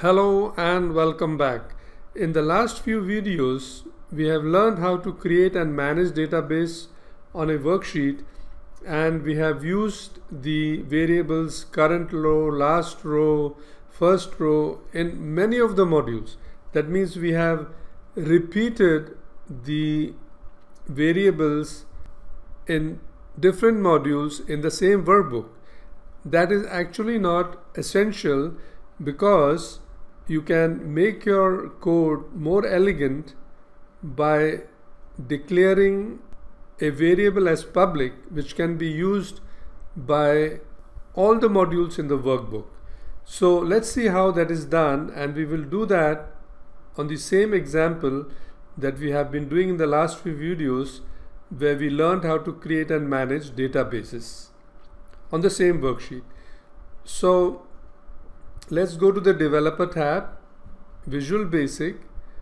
Hello and welcome back. In the last few videos, we have learned how to create and manage database on a worksheet, and we have used the variables current row, last row, first row in many of the modules. That means we have repeated the variables in different modules in the same workbook. That is actually not essential, because you can make your code more elegant by declaring a variable as public, which can be used by all the modules in the workbook. So let's see how that is done, and we will do that on the same example that we have been doing in the last few videos, where we learned how to create and manage databases on the same worksheet. So let's go to the Developer tab, Visual Basic.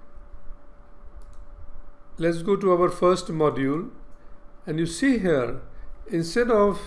Let's go to our first module, and you see here, instead of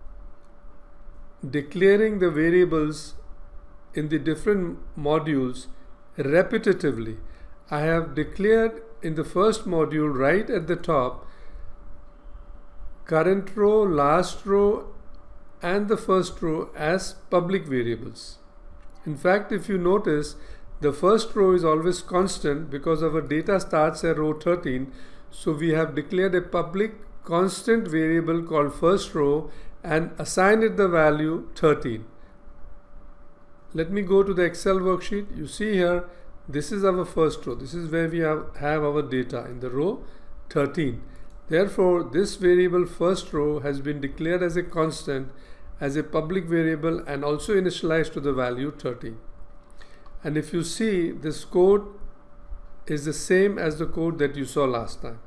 declaring the variables in the different modules repetitively, I have declared in the first module right at the top current row, last row and the first row as public variables. In fact, if you notice, the first row is always constant because our data starts at row 13. So we have declared a public constant variable called first row and assigned it the value 13. Let me go to the Excel worksheet. You see here, this is our first row. This is where we have our data in the row 13. Therefore, this variable first row has been declared as a constant, as a public variable, and also initialized to the value 13. And if you see, this code is the same as the code that you saw last time.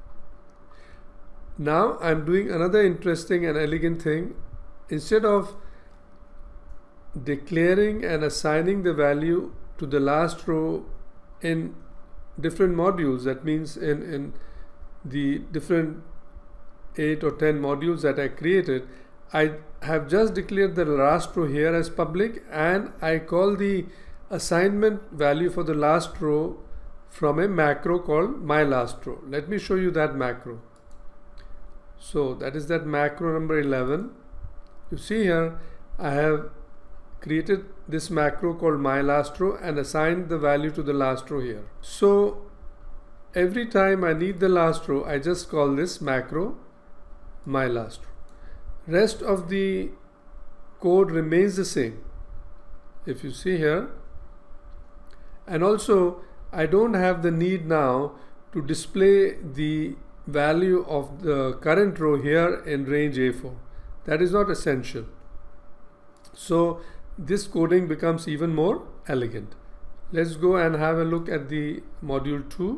Now I'm doing another interesting and elegant thing. Instead of declaring and assigning the value to the last row in different modules, that means in the different 8 or 10 modules that I created, I have just declared the last row here as public, and I call the assignment value for the last row from a macro called myLastRow. Let me show you that macro. So that is that macro number 11. You see here, I have created this macro called myLastRow and assigned the value to the last row here. So every time I need the last row, I just call this macro myLastRow. Rest of the code remains the same, if you see here. And also, I don't have the need now to display the value of the current row here in range A4. That is not essential. So this coding becomes even more elegant. Let's go and have a look at the module 2.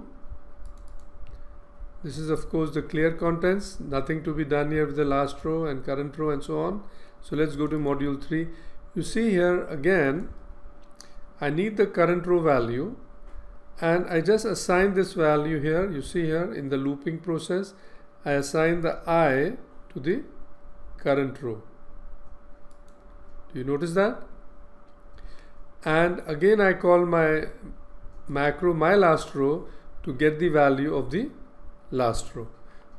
This is of course the clear contents, nothing to be done here with the last row and current row and so on. So let's go to module 3. You see here again, I need the current row value, and I just assign this value here. You see here in the looping process, I assign the I to the current row. Do you notice that? And again I call my macro myLastRow to get the value of the last row.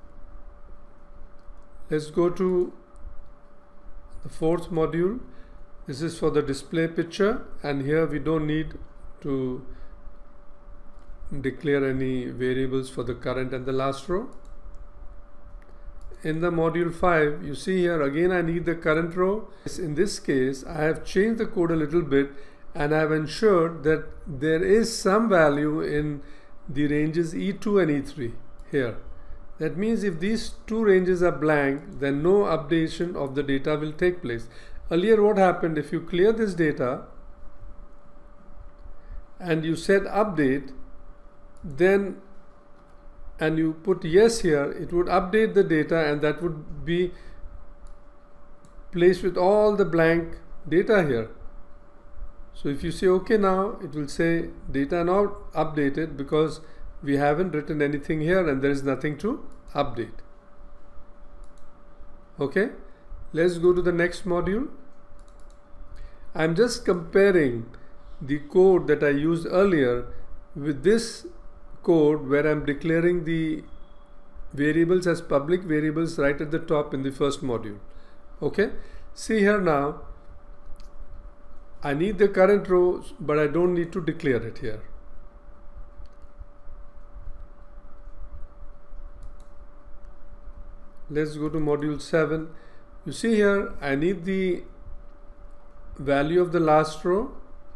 Let's go to the fourth module. This is for the display picture, and here we don't need to declare any variables for the current and the last row. In the module 5, you see here again I need the current row. In this case, I have changed the code a little bit, and I have ensured that there is some value in the ranges E2 and E3 here. That means if these two ranges are blank, then no updation of the data will take place. Earlier what happened, if you clear this data and you set update, then and you put yes here, it would update the data, and that would be placed with all the blank data here. So if you say OK now, it will say data now updated, because we haven't written anything here and there is nothing to update. Okay, let's go to the next module. I'm just comparing the code that I used earlier with this code where I'm declaring the variables as public variables right at the top in the first module. Okay, see here now, I need the current row, but I don't need to declare it here. Let's go to module 7. You see here, I need the value of the last row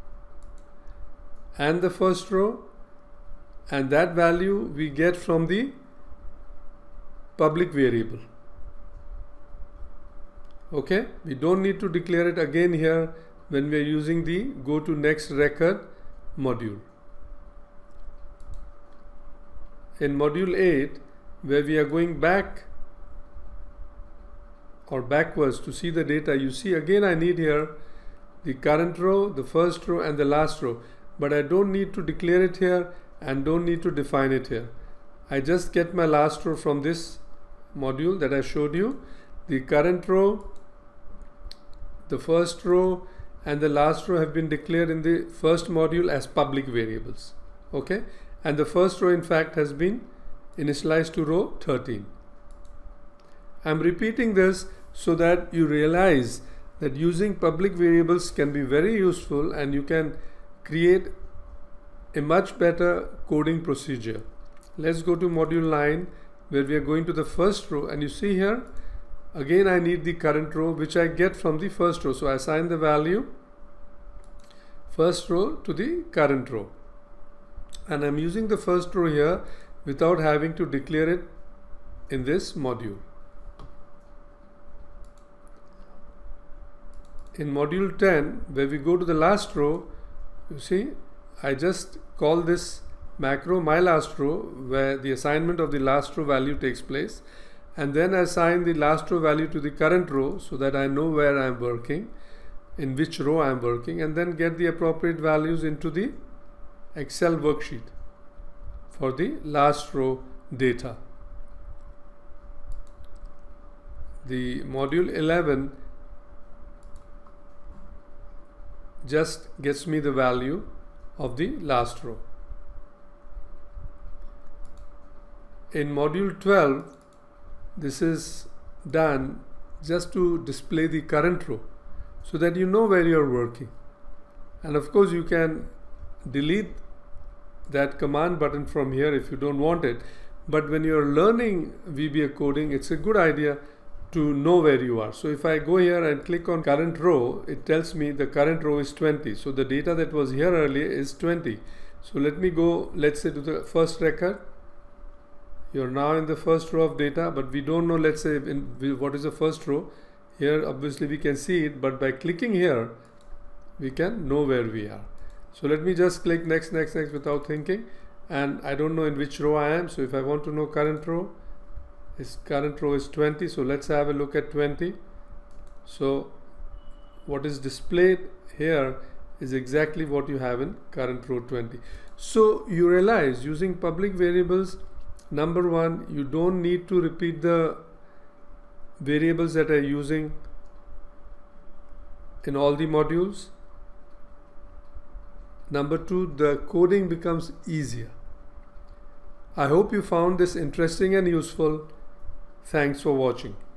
and the first row, and that value we get from the public variable. Okay, we don't need to declare it again here when we are using the go to next record module. In module 8, where we are going back or backwards to see the data, you see again I need here the current row, the first row and the last row, but I don't need to declare it here and don't need to define it here. I just get my last row from this module that I showed you. The current row, the first row and the last row have been declared in the first module as public variables. Okay, and the first row in fact has been initialized to row 13. I'm repeating this so that you realize that using public variables can be very useful and you can create a much better coding procedure. Let's go to module 9 where we are going to the first row, and you see here again I need the current row which I get from the first row. So I assign the value first row to the current row, and I'm using the first row here without having to declare it in this module. In module 10, where we go to the last row, you see I just call this macro my last row where the assignment of the last row value takes place, and then assign the last row value to the current row so that I know where I am working, in which row I am working, and then get the appropriate values into the Excel worksheet for the last row data. The module 11 just gets me the value of the last row. In module 12, this is done just to display the current row so that you know where you are working. And of course you can delete that command button from here if you don't want it, but when you are learning VBA coding, it's a good idea to know where you are. So if I go here and click on current row, it tells me the current row is 20. So the data that was here earlier is 20. So let me go, let's say, to the first record. You're now in the first row of data, but we don't know, let's say, what is the first row. Here obviously we can see it, but by clicking here we can know where we are. So let me just click next, next, next without thinking, and I don't know in which row I am. So if I want to know current row, its current row is 20. So let's have a look at 20. So what is displayed here is exactly what you have in current row 20. So you realize using public variables, number one, you don't need to repeat the variables that are using in all the modules. Number two, the coding becomes easier. I hope you found this interesting and useful. Thanks for watching.